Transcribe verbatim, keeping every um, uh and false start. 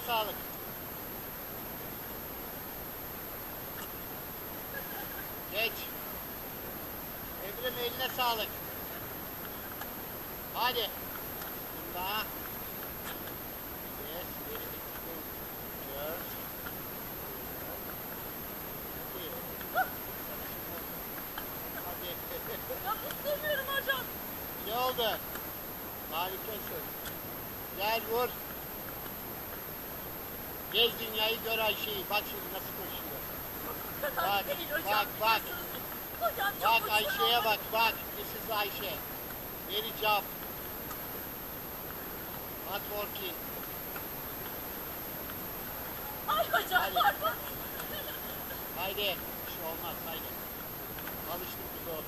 sağlık. Geç. Evrim eline sağlık. Hadi. Bunda. Yes. Dört. Hadi. Ya istemiyorum hocam. Ne oldu? Harikasın. Gel vur. Gez dünyayı gör Ayşe'yi. Bak şimdi nasıl koşuyor. Bak, Değil hocam. bak, bak. Hocam çok Bak hoşuma Ayşe'ye oldu. bak, bak. This is Ayşe. Very job. Not working. Ay hocam Hadi. pardon. Haydi. Bir şey olmaz, haydi. Alıştık biz o